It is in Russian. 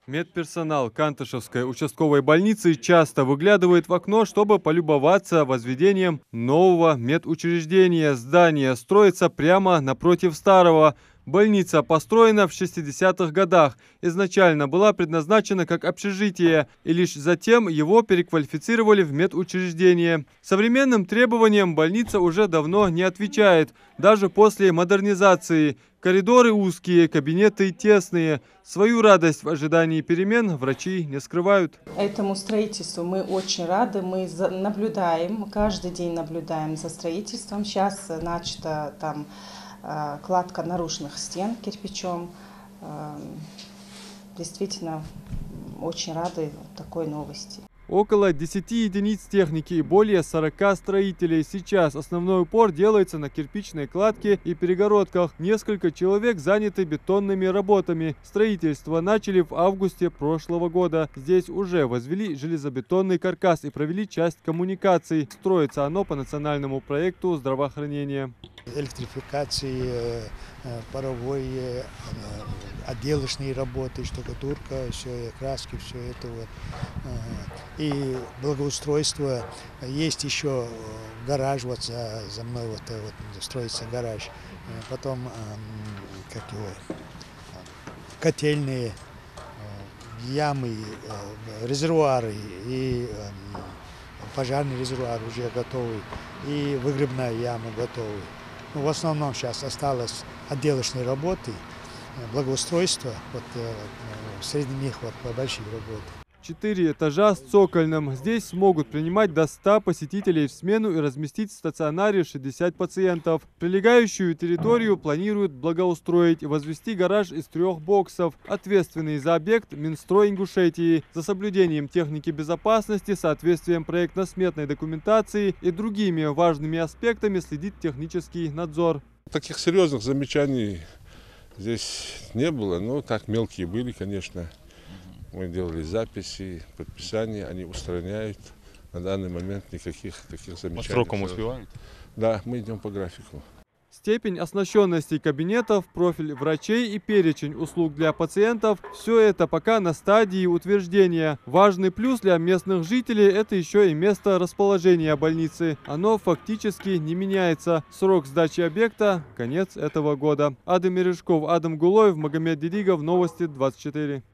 Медперсонал Кантышевской участковой больницы часто выглядывает в окно, чтобы полюбоваться возведением нового медучреждения. Здание строится прямо напротив старого. Больница построена в 60-х годах. Изначально была предназначена как общежитие, и лишь затем его переквалифицировали в медучреждение. Современным требованиям больница уже давно не отвечает, даже после модернизации. Коридоры узкие, кабинеты тесные. Свою радость в ожидании перемен врачи не скрывают. Этому строительству мы очень рады, мы наблюдаем, каждый день наблюдаем за строительством. Сейчас начата там кладка наружных стен кирпичом. Действительно, очень рады такой новости. Около 10 единиц техники и более 40 строителей. Сейчас основной упор делается на кирпичной кладке и перегородках. Несколько человек заняты бетонными работами. Строительство начали в августе прошлого года. Здесь уже возвели железобетонный каркас и провели часть коммуникаций. Строится оно по национальному проекту здравоохранения. Электрификации, паровой, отделочные работы, штукатурка, все, краски, все это вот. И благоустройство. Есть еще гараж, вот за мной вот строится гараж. Потом, как его, котельные, ямы, резервуары и пожарный резервуар уже готовый, и выгребная яма готовы. Ну, в основном сейчас осталось отделочные работы, благоустройство, вот среди них вот большие работы. 4 этажа с цокольным. Здесь смогут принимать до 100 посетителей в смену и разместить в стационаре 60 пациентов. Прилегающую территорию планируют благоустроить и возвести гараж из 3 боксов. Ответственный за объект Минстрой Ингушетии. За соблюдением техники безопасности, соответствием проектно-сметной документации и другими важными аспектами следит технический надзор. Таких серьезных замечаний здесь не было, но так мелкие были, конечно. Мы делали записи, подписания, они устраняют. На данный момент никаких таких замечаний. По срокам успевают? Да, мы идем по графику. Степень оснащенности кабинетов, профиль врачей и перечень услуг для пациентов – все это пока на стадии утверждения. Важный плюс для местных жителей – это еще и место расположения больницы. Оно фактически не меняется. Срок сдачи объекта – конец этого года. Адам Мережков, Адам Гулоев, Магомед Дидигов, Новости 24.